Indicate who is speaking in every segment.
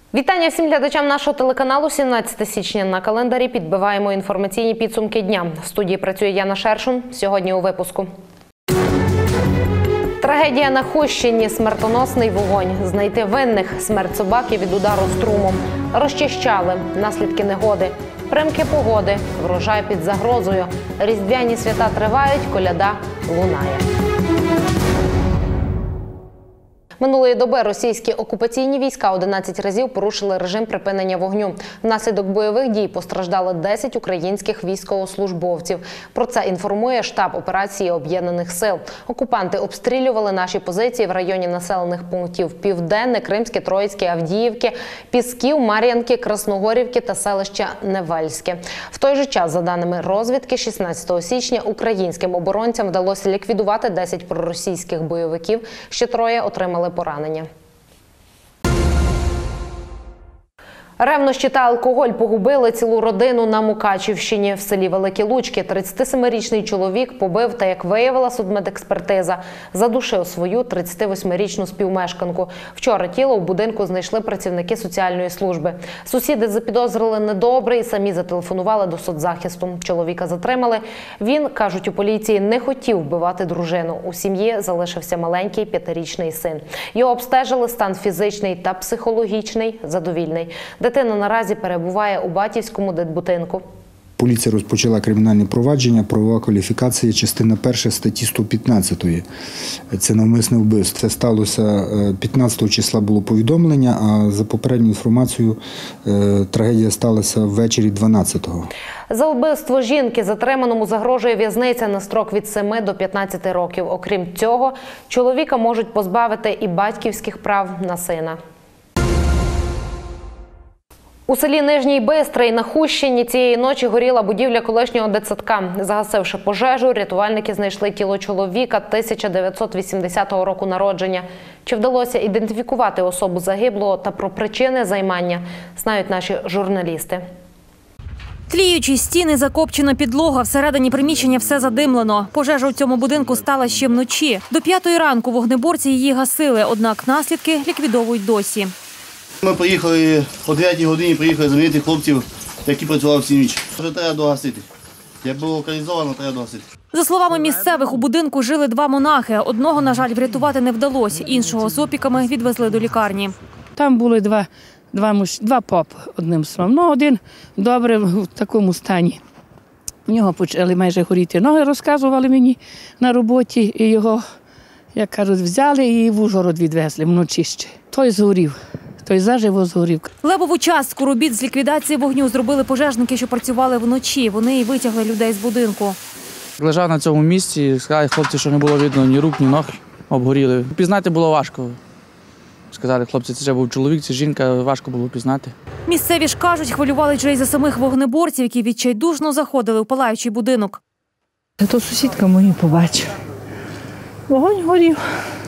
Speaker 1: Вітання всім глядачам нашого телеканалу. 17 січня на календарі. Підбиваємо інформаційні підсумки дня. В студії працює Яна Шершун. Сьогодні у випуску. Трагедія на Хустщині. Смертоносний вогонь. Знайти винних. Смерть собаки від удару струмом. Розчищали. Наслідки негоди. Примки погоди. Врожай під загрозою. Різдвяні свята тривають. Коляда лунає. Минулої доби російські окупаційні війська 11 разів порушили режим припинення вогню. Внаслідок бойових дій постраждали 10 українських військовослужбовців. Про це інформує штаб операції Об'єднаних сил. Окупанти обстрілювали наші позиції в районі населених пунктів Південне, Кримське, Троїцьке, Авдіївки, Пісків, Мар'янки, Красногорівки та селища Невельське. В той же час, за даними розвідки, 16 січня українським оборонцям вдалося ліквідувати 10 проросійських бойовиків, ще 3 отримали поранення. Ревнощі та алкоголь погубили цілу родину на Мукачівщині. В селі Великі Лучки 37-річний чоловік побив та, як виявила судмедекспертиза, задушив свою 38-річну співмешканку. Вчора тіло в будинку знайшли працівники соціальної служби. Сусіди запідозрили недобре і самі зателефонували до соцзахисту. Чоловіка затримали. Він, кажуть у поліції, не хотів вбивати дружину. У сім'ї залишився маленький 5-річний син. Його обстежили, стан фізичний та психологічний задовільний. Дитина наразі перебуває у батьківському дитбудинку.
Speaker 2: Поліція розпочала кримінальне провадження, правова кваліфікація, частина 1 статті 115. Це навмисне вбивство. Це сталося 15 числа було повідомлення, а за попередньою інформацією трагедія сталася ввечері 12-го.
Speaker 1: За вбивство жінки затриманому загрожує в'язниця на строк від 7 до 15 років. Окрім цього, чоловіка можуть позбавити і батьківських прав на сина. У селі Нижній Бистрий на Хустщині цієї ночі горіла будівля колишнього дитсадка. Загасивши пожежу, рятувальники знайшли тіло чоловіка 1980 року народження. Чи вдалося ідентифікувати особу загиблого та про причини займання, знають наші журналісти.
Speaker 3: Тліючі стіни, закопчена підлога, всередині приміщення все задимлено. Пожежа у цьому будинку стала ще вночі. До 5-ї ранку вогнеборці її гасили, однак наслідки ліквідовують досі.
Speaker 4: Ми приїхали о 9 годині, приїхали замінити хлопців, які працювали всю ніч. Вже треба догасити. Як було локалізовано, треба догасити.
Speaker 3: За словами місцевих, у будинку жили 2 монахи. Одного, на жаль, врятувати не вдалося, іншого з опіками відвезли до лікарні.
Speaker 5: Там були два попи, одним словом. Ну, один добре в такому стані. У нього почали майже горіти ноги, розказували мені на роботі. І його, як кажуть, взяли і в Ужгород відвезли вночі ще. Той згорів. Той заживо згорів.
Speaker 3: Левову частку робіт з ліквідації вогню зробили пожежники, що працювали вночі. Вони і витягли людей з будинку.
Speaker 6: Лежав на цьому місці, сказали хлопці, що не було видно ні рук, ні ног, обгоріли. Пізнати було важко. Сказали хлопці, це був чоловік, це жінка, важко було пізнати.
Speaker 3: Місцеві ж кажуть, хвилювали вже й за самих вогнеборців, які відчайдушно заходили у палаючий будинок.
Speaker 7: То сусідка мені побачила. Вогонь горів.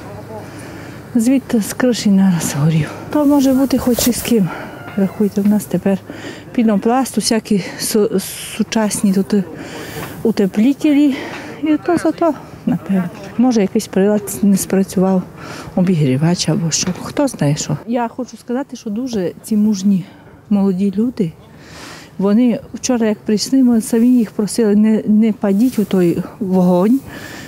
Speaker 7: Звідти з криші нараз горів. То може бути хоч і з ким. Рахуйте, в нас тепер пінопласт, усякі сучасні тут утеплітелі. І то за то, напевно. Може, якийсь прилад не спрацював, обігрівач або що. Хто знає що. Я хочу сказати, що дуже ці мужні молоді люди, вони вчора, як прийшли, ми самі їх просили, не падіть у той вогонь.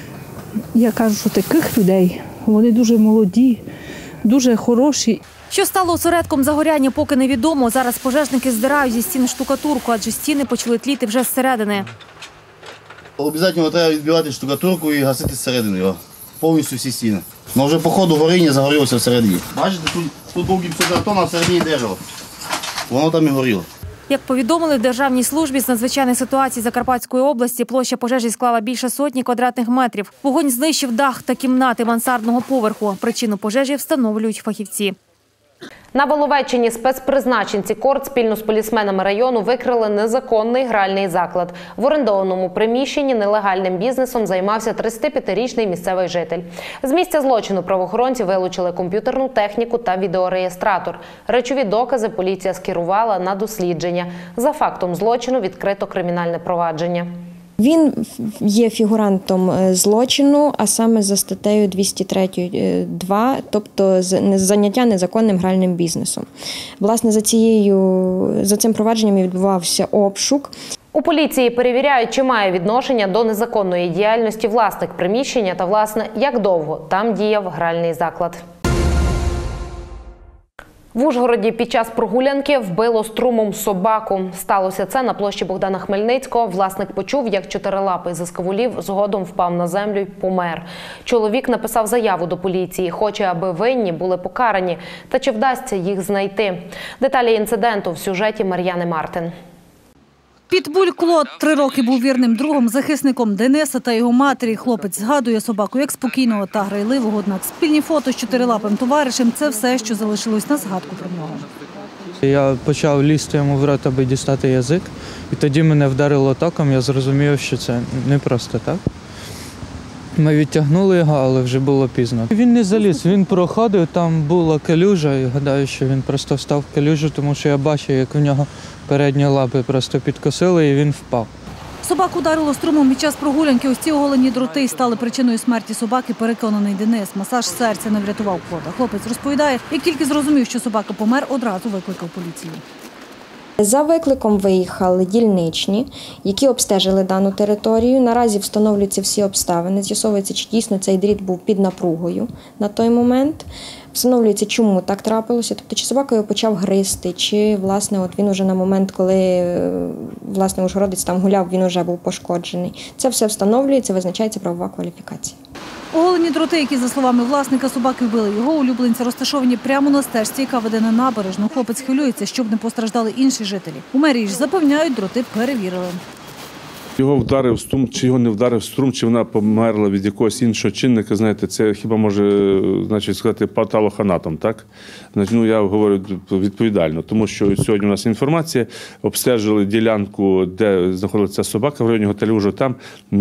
Speaker 7: Я кажу, що таких людей, вони дуже молоді, дуже хороші.
Speaker 3: Що стало осередком загоряння, поки невідомо. Зараз пожежники здирають зі стін штукатурку, адже стіни почали тліти вже зсередини.
Speaker 4: Обов'язково треба відбивати штукатурку і гасити зсередини його. Повністю всі стіни. Но вже по ходу горіння загорілося всередині. Бачите, тут був гіпсокартон, а всередині дерево. Воно там і горіло.
Speaker 3: Як повідомили в Державній службі з надзвичайних ситуацій Закарпатської області, площа пожежі склала більше сотні квадратних метрів. Вогонь знищив дах та кімнати мансардного поверху. Причину пожежі встановлюють фахівці.
Speaker 1: На Воловеччині спецпризначенці КОРД спільно з полісменами району викрили незаконний гральний заклад. В орендованому приміщенні нелегальним бізнесом займався 35-річний місцевий житель. З місця злочину правоохоронці вилучили комп'ютерну техніку та відеореєстратор. Речові докази поліція скерувала на дослідження. За фактом злочину відкрито кримінальне провадження.
Speaker 8: Він є фігурантом злочину, а саме за статтею 203.2, тобто заняття незаконним гральним бізнесом. Власне, за цим провадженням відбувався обшук.
Speaker 1: У поліції перевіряють, чи має відношення до незаконної діяльності власник приміщення та, власне, як довго там діяв гральний заклад. В Ужгороді під час прогулянки вбило струмом собаку. Сталося це на площі Богдана Хмельницького. Власник почув, як чотирилапий заскавулів, згодом впав на землю й помер. Чоловік написав заяву до поліції, хоче, аби винні були покарані. Та чи вдасться їх знайти? Деталі інциденту в сюжеті Мар'яни Мартин.
Speaker 3: Підбуль Клод 3 роки був вірним другом, захисником Дениса та його матері. Хлопець згадує собаку як спокійного та грайливого, однак спільні фото з чотирилапим товаришем – це все, що залишилось на згадку про нього.
Speaker 9: Я почав лізти йому в рот, аби дістати язик, і тоді мене вдарило током, я зрозумів, що це не просто так. Ми відтягнули його, але вже було пізно. Він не заліз, він проходив, там була калюжа, і гадаю, що він просто встав в калюжу, тому що я бачив, як в нього передні лапи просто підкосили, і він впав.
Speaker 3: Собаку ударило струмом під час прогулянки. Ось ці оголені дроти стали причиною смерті собаки, переконаний Денис. Масаж серця не врятував Клода. Хлопець розповідає, як тільки зрозумів, що собака помер, одразу викликав поліцію.
Speaker 8: За викликом виїхали дільничні, які обстежили дану територію. Наразі встановлюються всі обставини. З'ясовується, чи дійсно цей дріт був під напругою на той момент. Встановлюється, чому так трапилося, тобто чи собака його почав гризти, чи, власне, от він уже на момент, коли, власне, ужгородець там гуляв, він уже був пошкоджений. Це все встановлюється, визначається правова кваліфікація.
Speaker 3: Оголені дроти, які, за словами власника, собаки вбили його улюбленця, розташовані прямо на стежці, яка веде на набережну. Хлопець хвилюється, щоб не постраждали інші жителі. У мерії ж запевняють, дроти перевірили.
Speaker 10: Його вдарив струм, чи його не вдарив струм, чи вона померла від якогось іншого чинника, знаєте, це хіба може, значить, сказати, патологоанатом, так? Ну, я говорю відповідально, тому що сьогодні у нас інформація, обстежили ділянку, де знаходиться собака в районі готелю Ужгород, там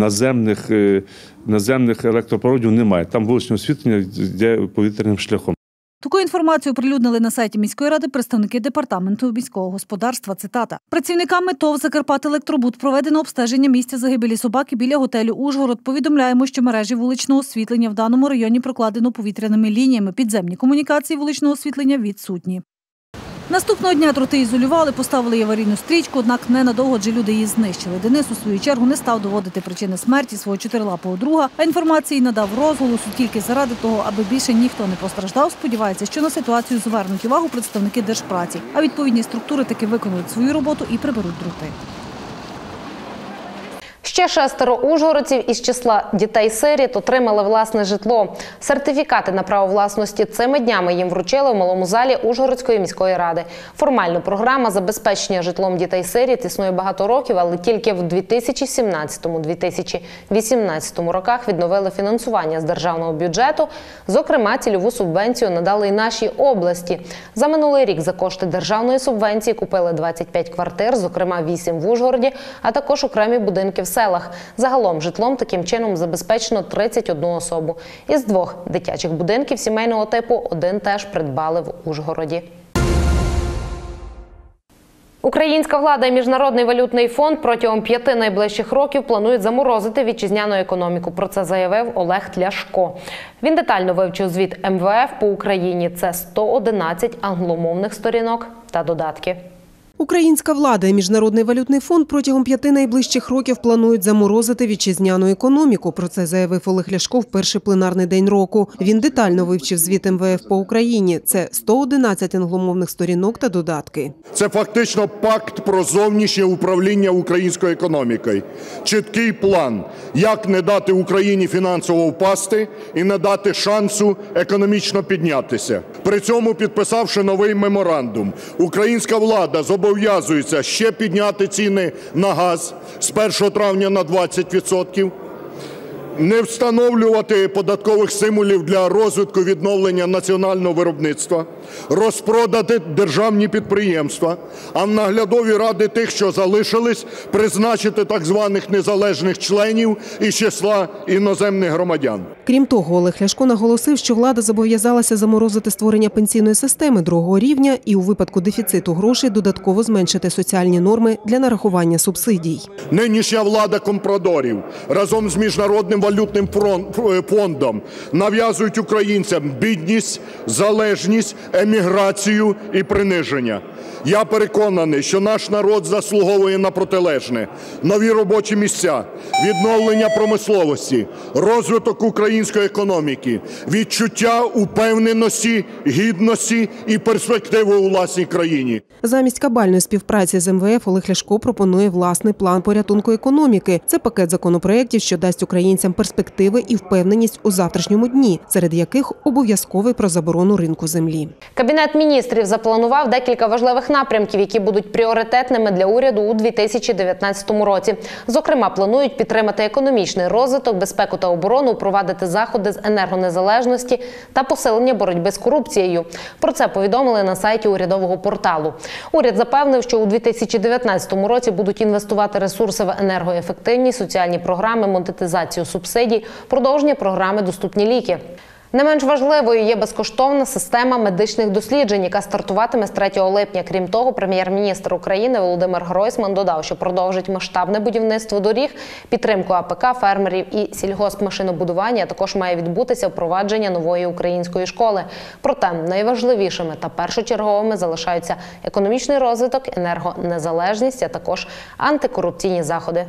Speaker 10: наземних електропроводів немає, там вуличне освітлення йде повітряним шляхом.
Speaker 3: Таку інформацію оприлюднили на сайті міської ради представники департаменту міського господарства. Цитата. Працівниками ТОВ «Закарпателектробуд» проведено обстеження місця загибелі собаки біля готелю Ужгород. Повідомляємо, що мережі вуличного освітлення в даному районі прокладено повітряними лініями. Підземні комунікації вуличного освітлення відсутні. Наступного дня дроти ізолювали, поставили й аварійну стрічку, однак ненадовго, адже люди її знищили. Денис, у свою чергу, не став доводити причини смерті свого чотирилапого друга, а інформації надав розголосу тільки заради того, аби більше ніхто не постраждав. Сподівається, що на ситуацію звернуть увагу представники Держпраці, а відповідні структури таки виконують свою роботу і приберуть дроти.
Speaker 1: Ще 6 ужгородців із числа дітей-сиріт отримали власне житло. Сертифікати на право власності цими днями їм вручили в малому залі Ужгородської міської ради. Формально програма забезпечення житлом дітей-сиріт існує багато років, але тільки в 2017-2018 роках відновили фінансування з державного бюджету. Зокрема, цільову субвенцію надали й нашій області. За минулий рік за кошти державної субвенції купили 25 квартир, зокрема 8 в Ужгороді, а також окремі будинки в селах. Загалом житлом таким чином забезпечено 31 особу. Із 2 дитячих будинків сімейного типу 1 теж придбали в Ужгороді. Українська влада і Міжнародний валютний фонд протягом 5 найближчих років планують заморозити вітчизняну економіку. Про це заявив Олег Ляшко. Він детально вивчив звіт МВФ по Україні. Це 111 англомовних сторінок та додатки.
Speaker 11: Українська влада і Міжнародний валютний фонд протягом 5 найближчих років планують заморозити вітчизняну економіку. Про це заявив Олег Ляшко в перший пленарний день року. Він детально вивчив звіт МВФ по Україні. Це 111 англомовних сторінок та додатки.
Speaker 12: Це фактично пакт про зовнішнє управління українською економікою. Чіткий план, як не дати Україні фінансово впасти і не дати шансу економічно піднятися. При цьому, підписавши новий меморандум, українська влада зобов'язується ще підняти ціни на газ з 1 травня на 20%, не встановлювати податкових стимулів для розвитку відновлення національного виробництва, розпродати державні підприємства, а в наглядові ради тих, що залишились, призначити так званих незалежних членів із числа іноземних громадян.
Speaker 11: Крім того, Олег Ляшко наголосив, що влада зобов'язалася заморозити створення пенсійної системи другого рівня і у випадку дефіциту грошей додатково зменшити соціальні норми для нарахування субсидій.
Speaker 12: Нинішня влада компрадорів разом з Міжнародним валютним фондом нав'язують українцям бідність, залежність, еміграцію і приниження. Я переконаний, що наш народ заслуговує на протилежне: нові робочі місця, відновлення промисловості, розвиток української економіки, відчуття упевненості, гідності і перспективи у власній країні.
Speaker 11: Замість кабальної співпраці з МВФ Олег Ляшко пропонує власний план порятунку економіки. Це пакет законопроєктів, що дасть українцям перспективи і впевненість у завтрашньому дні, серед яких обов'язковий про заборону ринку землі.
Speaker 1: Кабінет міністрів запланував декілька важливих напрямків, які будуть пріоритетними для уряду у 2019 році. Зокрема, планують підтримати економічний розвиток, безпеку та оборону, впровадити заходи з енергонезалежності та посилення боротьби з корупцією. Про це повідомили на сайті урядового порталу. Уряд запевнив, що у 2019 році будуть інвестувати ресурси в енергоефективність, соціальні програми, монетизацію субсидій, продовження програми «Доступні ліки». Не менш важливою є безкоштовна система медичних досліджень, яка стартуватиме з 3 липня. Крім того, прем'єр-міністр України Володимир Гройсман додав, що продовжить масштабне будівництво доріг, підтримку АПК, фермерів і сільгоспмашинобудування, а також має відбутися впровадження нової української школи. Проте найважливішими та першочерговими залишаються економічний розвиток, енергонезалежність, а також антикорупційні заходи.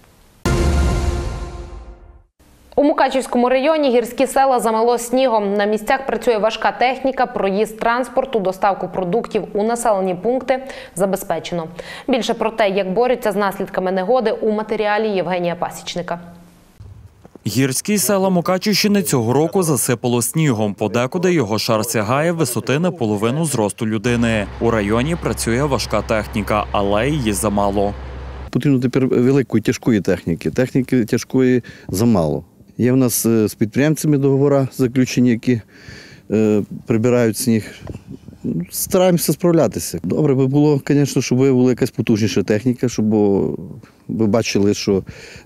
Speaker 1: У Мукачівському районі гірські села замело снігом. На місцях працює важка техніка, проїзд транспорту, доставку продуктів у населені пункти забезпечено. Більше про те, як борються з наслідками негоди, у матеріалі Євгенія Пасічника.
Speaker 13: Гірські села Мукачівщини цього року засипало снігом. Подекуди його шар сягає висоти на половину зросту людини. У районі працює важка техніка, але її замало.
Speaker 14: Потрібно тепер великої, тяжкої техніки. Техніки тяжкої замало. Є в нас з підприємцями договори заключені, які прибирають сніг. Стараємося справлятися. Добре би було, звісно, щоб була якась потужніша техніка, щоб ви бачили, що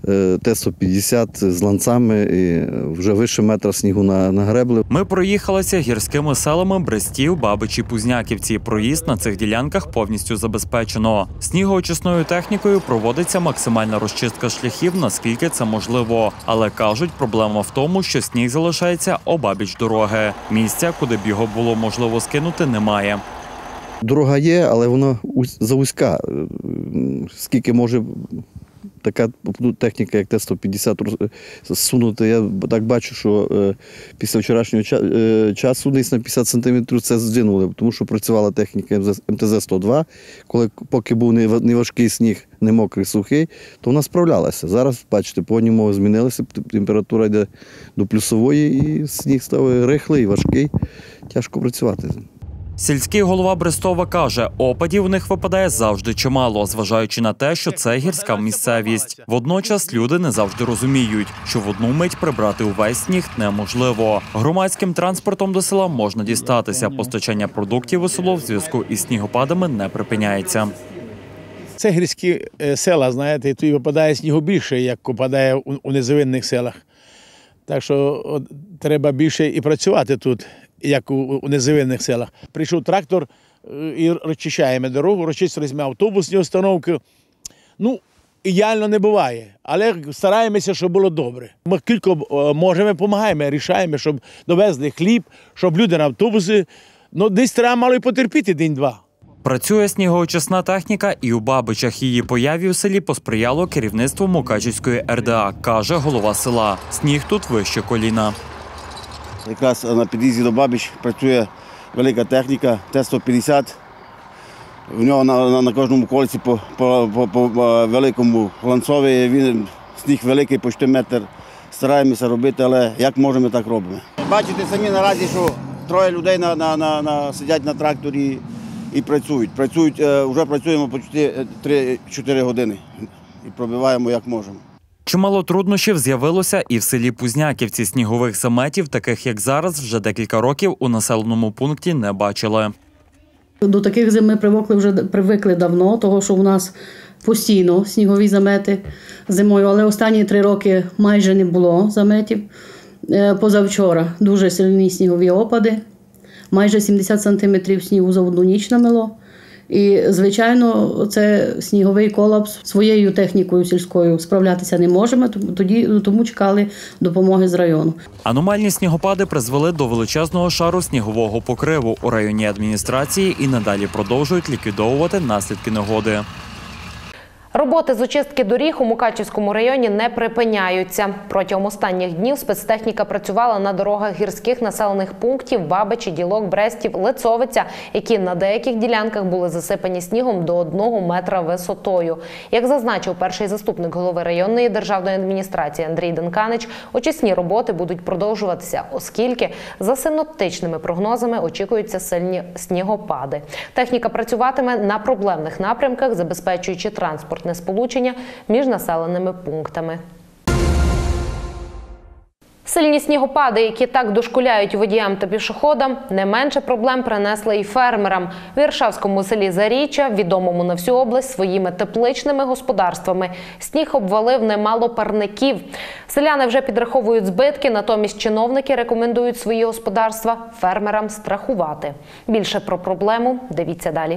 Speaker 14: Т-150 з ланцами і вже вище метра снігу нагребли.
Speaker 13: Ми проїхалися гірськими селами Брестів, Бабич і Пузняківці. Проїзд на цих ділянках повністю забезпечено. Снігоочисною технікою проводиться максимальна розчистка шляхів, наскільки це можливо. Але кажуть, проблема в тому, що сніг залишається обабіч дороги. Місця, куди б його було можливо скинути, немає.
Speaker 14: Дорога є, але вона завузька. Скільки може така техніка, як Т-150, зсунути? Я так бачу, що після вчорашнього часу десь на 50 см це здвинули, тому що працювала техніка МТЗ-102. Поки був не важкий сніг, не мокрий, сухий, то вона справлялася. Зараз, бачите, погодні умови змінилися, температура йде до плюсової, і сніг став рихлий, важкий, тяжко працювати.
Speaker 13: Сільський голова Брестова каже, опадів у них випадає завжди чимало, зважаючи на те, що це гірська місцевість. Водночас люди не завжди розуміють, що в одну мить прибрати увесь сніг неможливо. Громадським транспортом до села можна дістатися, постачання продуктів у село в зв'язку із снігопадами не припиняється.
Speaker 15: Це гірські села, знаєте, і тут випадає снігу більше, як випадає у низовинних селах. Так що треба більше і працювати тут, як у низовинних селах. Прийшов трактор і розчищаємо дорогу, розчистилися автобусні установки. Ну, ідеально не буває, але стараємося, щоб було добре. Ми кілька можемо, допомагаємо, рішаємо, щоб довезли хліб, щоб люди на автобуси, ну, десь треба мало й потерпіти день-два.
Speaker 13: Працює снігоочисна техніка і у Бабичах. Її появі у селі посприяло керівництво Мукачівської РДА, каже голова села. Сніг тут вище коліна.
Speaker 4: Якраз на під'їзді до Бабич працює велика техніка Т-150. В нього на кожному колесі по великому ланцові. Він сніг великий, почти метр. Стараємося робити, але як можемо, так робимо. Бачите самі наразі, що троє людей сидять на тракторі і працюють. Вже працюємо почти 3-4 години і пробиваємо як можемо.
Speaker 13: Чимало труднощів з'явилося і в селі Пузняківці. Снігових заметів, таких як зараз, вже декілька років у населеному пункті не бачили.
Speaker 16: До таких зим ми привикли давно, того що у нас постійно снігові замети зимою, але останні 3 роки майже не було заметів. Позавчора дуже сильні снігові опади, майже 70 сантиметрів снігу за одну ніч намело. І, звичайно, це сніговий колапс. Своєю технікою сільською справлятися не можемо, тому чекали допомоги з району.
Speaker 13: Аномальні снігопади призвели до величезного шару снігового покриву. У районній адміністрації і надалі продовжують ліквідовувати наслідки негоди.
Speaker 1: Роботи з очистки доріг у Мукачівському районі не припиняються. Протягом останніх днів спецтехніка працювала на дорогах гірських населених пунктів Бабичі, Ділок, Брестів, Лецовиця, які на деяких ділянках були засипані снігом до 1 метра висотою. Як зазначив перший заступник голови районної державної адміністрації Андрій Денканич, очисні роботи будуть продовжуватися, оскільки за синоптичними прогнозами очікуються сильні снігопади. Техніка працюватиме на проблемних напрямках, забезпечуючи транспорт сполучення між населеними пунктами. Сильні снігопади, які так дошкуляють водіям та пішоходам, не менше проблем принесли і фермерам. В Іршавському селі Заріччя, відомому на всю область своїми тепличними господарствами, сніг обвалив немало парників. Селяни вже підраховують збитки, натомість чиновники рекомендують свої господарства фермерам страхувати. Більше про проблему дивіться далі.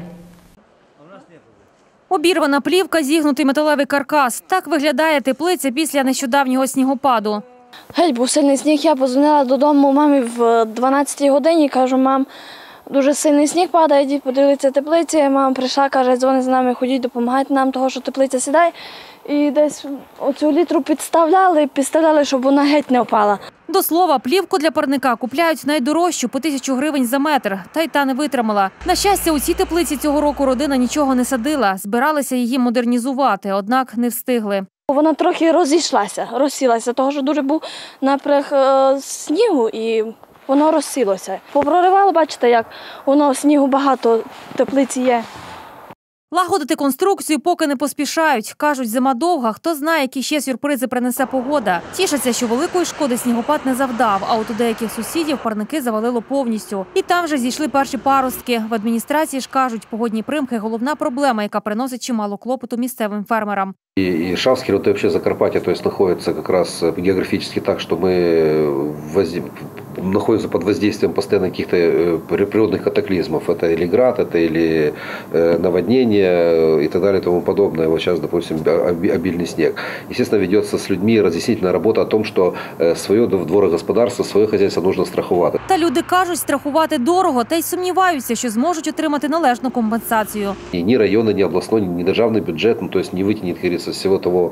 Speaker 3: Обірвана плівка, зігнутий металевий каркас. Так виглядає теплиця після нещодавнього снігопаду.
Speaker 17: Геть був сильний сніг, я подзвонила додому мамі в 12-й годині, кажу, мам, дуже сильний сніг падає, йдіть подивіться теплиці. Мама прийшла, каже, дзвони з нами, ходіть, допомагайте нам, того, що теплиця сідає. І десь оцю літру підставляли, щоб вона геть не впала.
Speaker 3: До слова, плівку для парника купляють найдорожчу – по 1000 гривень за метр. Та не витримала. На щастя, у цій теплиці цього року родина нічого не садила. Збиралися її модернізувати, однак не встигли.
Speaker 17: Вона трохи розсілася, того, що дуже був напряг снігу і воно розсілося. Попроривало, бачите, як воно снігу багато, теплиці є.
Speaker 3: Лагодити конструкцію поки не поспішають. Кажуть, зима довга, хто знає, які ще сюрпризи принесе погода. Тішаться, що великої шкоди снігопад не завдав, а от у деяких сусідів парники завалило повністю. І там вже зійшли перші паростки. В адміністрації ж кажуть, погодні примхи – головна проблема, яка приносить чимало клопоту місцевим фермерам.
Speaker 18: И Іршавський, и вообще Закарпатье, то есть находится как раз географически так, что мы находимся под воздействием постоянно каких-то природных катаклизмов. Это или град, это или наводнение и так далее и тому подобное. Вот сейчас, допустим, обильный снег. Естественно, ведется с людьми разъяснительная работа о том, что свое дворогосподарство, своє хазяйство нужно страхувати.
Speaker 3: Та люди кажуть, страхувати дорого, та й сумніваються, що зможуть отримати належну компенсацію.
Speaker 18: Ні районний, ні обласний, ні державний бюджет, то есть не вытянет, как говорится, всего того,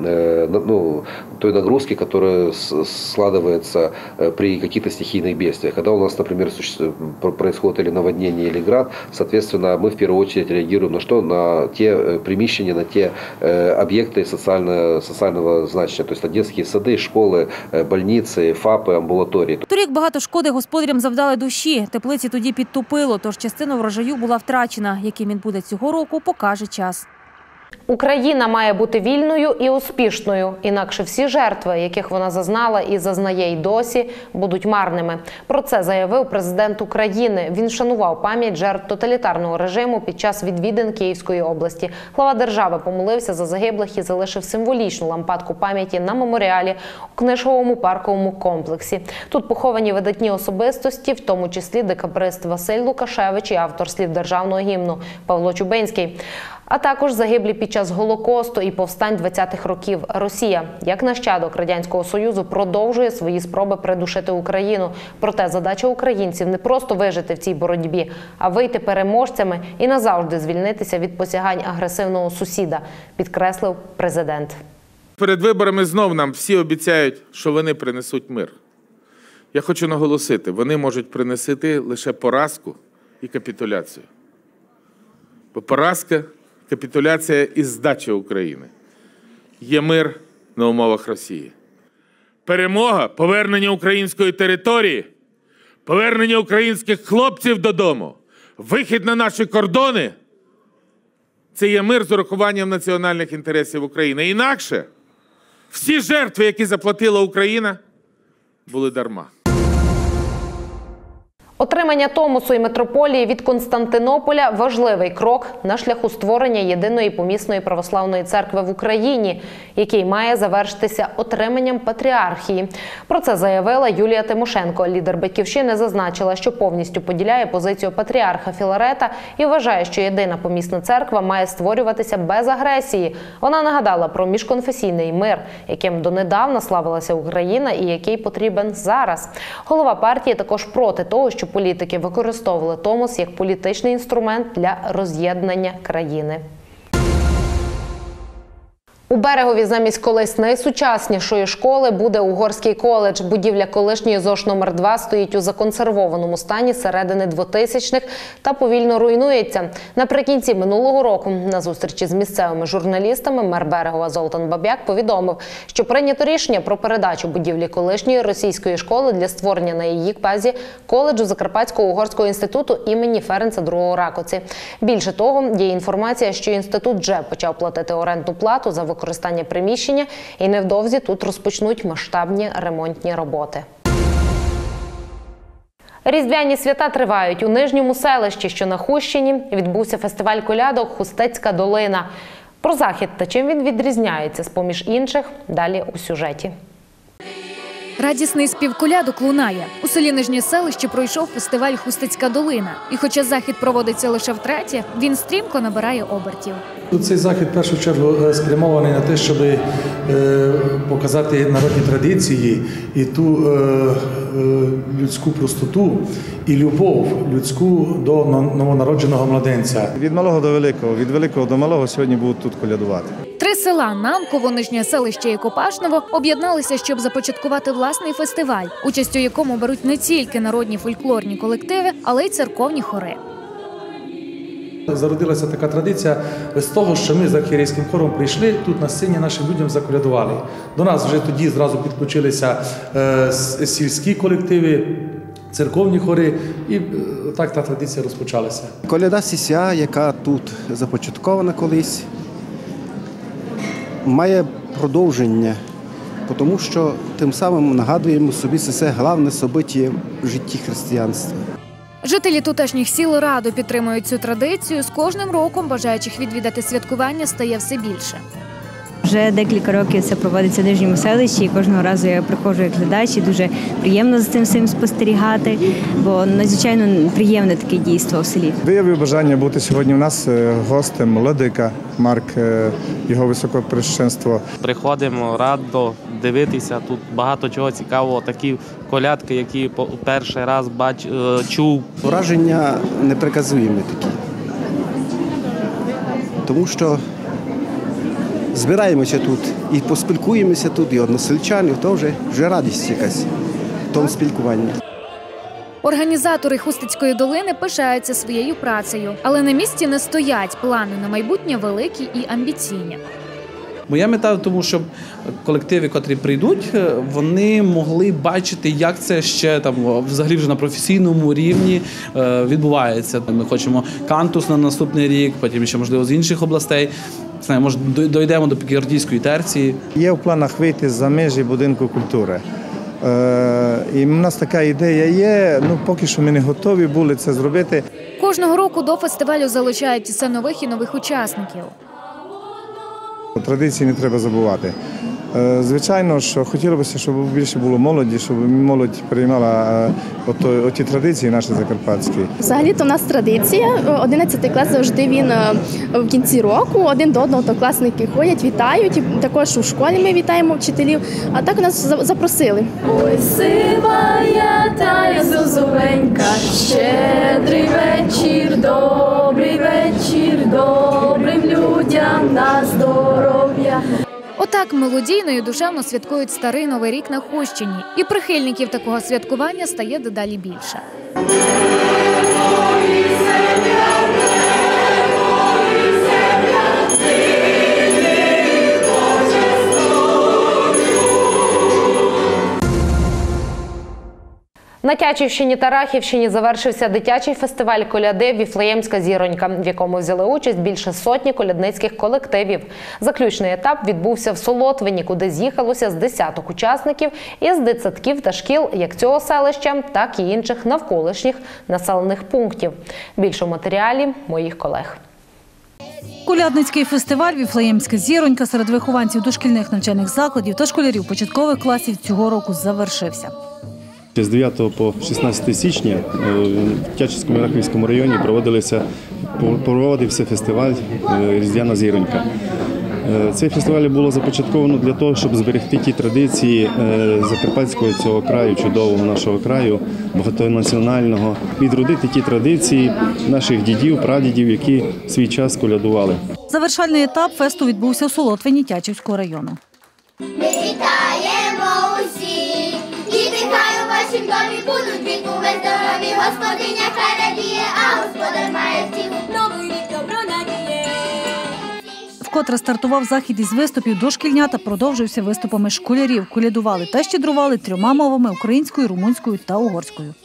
Speaker 18: той нагрузки, которая складывается при каких-то стихийных бедствиях. Когда у нас, например, происходит или наводнение, или град, соответственно, мы в первую очередь реагируем на что? На те приміщення, на те объекты социального значения, то есть на детские сады, школи, больниці, ФАПи, амбулаторії.
Speaker 3: Торік багато шкоди господарям завдали душі. Теплиці тоді підтопило, тож частина врожаю була втрачена. Яким він буде цього року, покаже час.
Speaker 1: Україна має бути вільною і успішною, інакше всі жертви, яких вона зазнала і зазнає й досі, будуть марними. Про це заявив президент України. Він вшанував пам'ять жертв тоталітарного режиму під час відвідин Київської області. Глава держави помолився за загиблих і залишив символічну лампадку пам'яті на меморіалі у книжковому парковому комплексі. Тут поховані видатні особистості, в тому числі декабрист Василь Лукашевич і автор слів державного гімну Павло Чубинський. А також загиблі під час Голокосту і повстань 20-х років. Росія, як нащадок Радянського Союзу, продовжує свої спроби придушити Україну. Проте задача українців не просто вижити в цій боротьбі, а вийти переможцями і назавжди звільнитися від посягань агресивного сусіда, підкреслив президент.
Speaker 19: Перед виборами знов нам всі обіцяють, що вони принесуть мир. Я хочу наголосити, вони можуть принести лише поразку і капітуляцію. Бо поразка, капітуляція і здача України. Є мир на умовах Росії. Перемога, повернення української території, повернення українських хлопців додому, вихід на наші кордони – це є мир з урахуванням національних інтересів України. Інакше Всі жертви, які заплатила Україна, були дарма.
Speaker 1: Отримання Томосу і митрополії від Константинополя – важливий крок на шляху створення єдиної помісної православної церкви в Україні, який має завершитися отриманням патріархії. Про це заявила Юлія Тимошенко. Лідер «Батьківщини» зазначила, що повністю поділяє позицію патріарха Філарета і вважає, що єдина помісна церква має створюватися без агресії. Вона нагадала про міжконфесійний мир, яким донедавна славилася Україна і який потрібен зараз. Голова партії також проти того, що політики використовували Томос як політичний інструмент для роз'єднання країни. У Берегові замість колись найсучаснішої школи буде Угорський коледж. Будівля колишньої ЗОШ номер 2 стоїть у законсервованому стані середини 2000-х та повільно руйнується. Наприкінці минулого року на зустрічі з місцевими журналістами мер Берегова Золтан Баб'як повідомив, що прийнято рішення про передачу будівлі колишньої російської школи для створення на її базі коледжу Закарпатського угорського інституту імені Ференца II Ракоці. Більше того, є інформація, що інститут вже почав платити орендну плату за використання приміщення і невдовзі тут розпочнуть масштабні ремонтні роботи. Різдвяні свята тривають. У Нижньому селищі, що на Хустщині, відбувся фестиваль колядок «Хустецька долина». Про захід та чим він відрізняється з-поміж інших – далі у сюжеті.
Speaker 3: Радісний спів колядок лунає. У селі Нижнє селище пройшов фестиваль «Хустецька долина». І хоча захід проводиться лише втретє, він стрімко набирає обертів.
Speaker 20: Цей захід, в першу чергу, спрямований на те, щоб показати народні традиції і ту людську простоту і любов людську до новонародженого младенця.
Speaker 21: Від малого до великого, від великого до малого сьогодні будуть тут колядувати.
Speaker 3: 3 села – Нанково, Нижнє селище і Копашново – об'єдналися, щоб започаткувати власний фестиваль, участь у якому беруть не тільки народні фольклорні колективи, але й церковні хори.
Speaker 20: Зародилася така традиція з того, що ми з архієрейським хором прийшли, тут на сцені нашим людям заколядували. До нас вже тоді зразу підключилися сільські колективи, церковні хори, і так та традиція розпочалася.
Speaker 22: Коляда сіся, яка тут започаткована колись, має продовження, тому що тим самим нагадуємо собі це головне собиття в житті християнства.
Speaker 3: Жителі тутешніх сіл радо підтримують цю традицію. З кожним роком бажаючих відвідати святкування стає все більше.
Speaker 23: Вже декілька років це проводиться в Нижньому селищі, і кожного разу я приходжу як глядач, і дуже приємно за цим всім спостерігати, бо надзвичайно приємне таке дійство в селі.
Speaker 21: Виявив бажання бути сьогодні у нас гостем владика Марк, його високопресвященство.
Speaker 24: Приходимо радо дивитися, тут багато чого цікавого, такі колядки, які перший раз чув.
Speaker 22: Враження неприказуємі такі, тому що збираємося тут і поспілкуємося тут, і односельчани, то вже радість якась в тому спілкуванні.
Speaker 3: Організатори Хустецької долини пишаються своєю працею, але на місці не стоять. Плани на майбутнє великі і амбіційні.
Speaker 6: Моя мета в тому, щоб колективи, котрі прийдуть, вони могли бачити, як це ще там взагалі вже на професійному рівні відбувається. Ми хочемо кантус на наступний рік, потім ще можливо з інших областей. Може, дійдемо до Пікардійської терції.
Speaker 21: Є в планах вийти за межі будинку культури. І в нас така ідея є, поки що ми не готові були це зробити.
Speaker 3: Кожного року до фестивалю залучають все нових і нових учасників.
Speaker 21: Традиції не треба забувати. Звичайно, що хотілося б, щоб більше було молоді, щоб молодь приймала оті традиції наші закарпатські.
Speaker 25: Взагалі-то у нас традиція. 11 клас завжди він в кінці року. Один до одного класники ходять, вітають. Також у школі ми вітаємо вчителів. А так у нас запросили.
Speaker 26: Ой, сивая тая зозуленька, щедрий вечір, добрий вечір, добрим людям на здоров'я.
Speaker 3: Отак мелодійно і душевно святкують старий Новий рік на Хустщині. І прихильників такого святкування стає дедалі більше.
Speaker 1: На На Тячівщині та Рахівщині завершився дитячий фестиваль коляди «Віфлеємська зіронька», в якому взяли участь більше сотні колядницьких колективів. Заключний етап відбувся в Солотвині, куди з'їхалося з десяток учасників із дитсадків та шкіл як цього селища, так і інших навколишніх населених пунктів. Більше в матеріалі моїх колег.
Speaker 3: Колядницький фестиваль «Віфлеємська зіронька» серед вихованців дошкільних навчальних закладів та школярів початкових класів цього року завершився.
Speaker 2: З 9 по 16 січня в Тячівському і Рахівському районі проводився фестиваль «Різдвяна зіронька». Цей фестиваль було започатковано для того, щоб зберегти ті традиції закарпатського цього краю, чудового нашого краю, багатонаціонального, відродити ті традиції наших дідів, прадідів, які в свій час колядували.
Speaker 3: Завершальний етап фесту відбувся у Солотвині Тячівського району.
Speaker 5: Ми вітаємо усіх, діти хай у вашім домі будуть віку ви здорові, господиня хай радіє, а господар має всіх новий рік добро надіє.
Speaker 3: Вкотре стартував захід із виступів дошкільнят та продовжився виступами школярів. Колядували та щедрували 3 мовами – українською, румунською та угорською.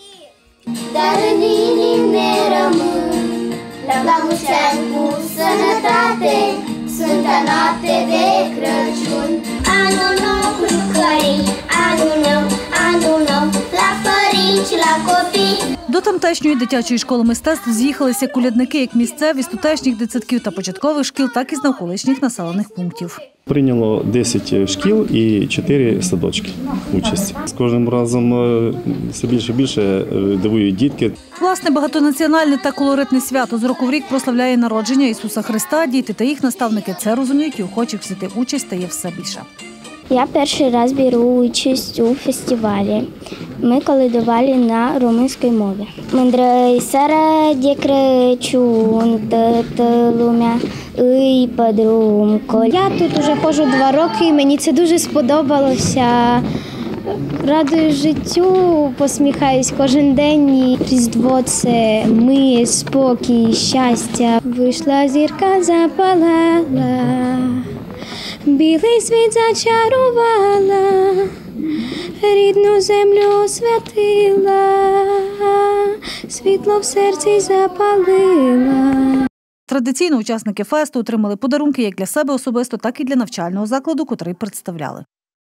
Speaker 5: La mulțeancu sănătate, Sfânta noapte de Crăciun. Anul nou cu jucării, anul nou, la părinți, la copii.
Speaker 3: До тамтешньої дитячої школи мистецтв з'їхалися колядники як місцеві з тутешніх дитсадків та початкових шкіл, так і з навколишніх населених пунктів.
Speaker 2: Прийняло 10 шкіл і 4 садочки участь. З кожним разом все більше і більше дивують дітки.
Speaker 3: Власне, багатонаціональне та колоритне свято з року в рік прославляє народження Ісуса Христа. Діти та їх наставники це розуміють і охочих взяти участь стає все більше.
Speaker 5: Я перший раз беру участь у фестивалі. Ми колядували на румунській мові. Мânдрă-i seara de Crăciun, toată lumea îi pe drum. Я тут уже ходжу 2 роки, і мені це дуже сподобалося. Радую життю, посміхаюсь кожен день. І Різдво – це мир, спокій, щастя. Вийшла зірка, запалала. Білий світ зачарувала, рідну землю освятила, світло в серці запалила.
Speaker 3: Традиційно учасники фесту отримали подарунки як для себе особисто, так і для навчального закладу, котрий представляли.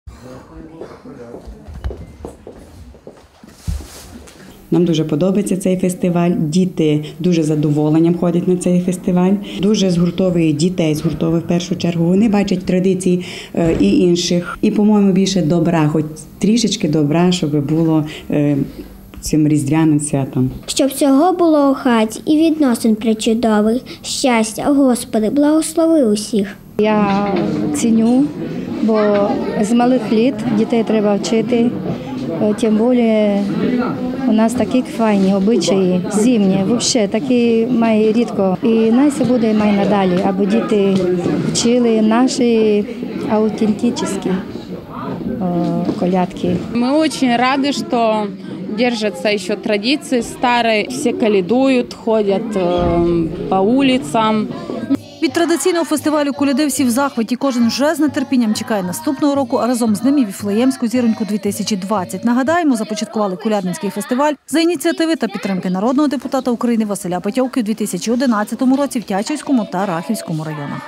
Speaker 7: Нам дуже подобається цей фестиваль. Діти дуже задоволенням ходять на цей фестиваль. Дуже згуртовує дітей, згуртовує в першу чергу. Вони бачать традиції і інших. І, по-моєму, більше добра, хоч трішечки добра, щоб було цим різдвяним святом.
Speaker 5: Щоб всього було у хаті і відносин причудових. Щастя, Господи, благослови усіх.
Speaker 8: Я ціню, бо з малих літ дітей треба вчити. Тим більше у нас такі файні обичаї, зимні, взагалі такі має рідко. І найсе буде має надалі, аби діти вчили наші аутентичні колядки.
Speaker 9: Мы очень рады, что держатся еще традиции старые. Все колядуют, ходят по улицам.
Speaker 3: Від традиційного фестивалю коляди всі в захваті. Кожен вже з нетерпінням чекає наступного року, а разом з ним і Віфлеємську зіроньку 2020. Нагадаємо, започаткували колядницький фестиваль за ініціативи та підтримки народного депутата України Василя Петьовки у 2011 році в Тячівському та Рахівському районах.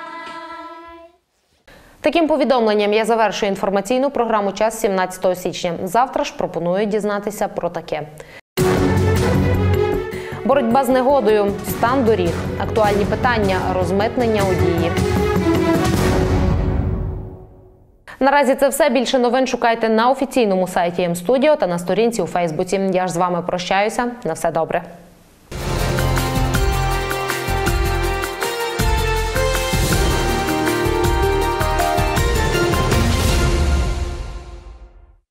Speaker 1: Таким повідомленням я завершую інформаційну програму «Час» 17 січня. Завтра ж пропоную дізнатися про таке. Боротьба з негодою, стан доріг, актуальні питання, розмитнення у дії. Наразі це все. Більше новин шукайте на офіційному сайті М-студіо та на сторінці у Фейсбуці. Я ж з вами прощаюся. На все добре.